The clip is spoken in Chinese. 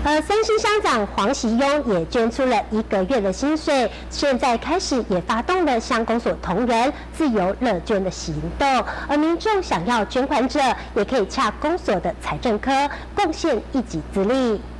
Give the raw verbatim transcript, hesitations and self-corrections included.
而三星乡长黄喜庸也捐出了一个月的薪水，现在开始也发动了乡公所同仁自由乐捐的行动。而民众想要捐款者，也可以洽公所的财政科贡献一己之力。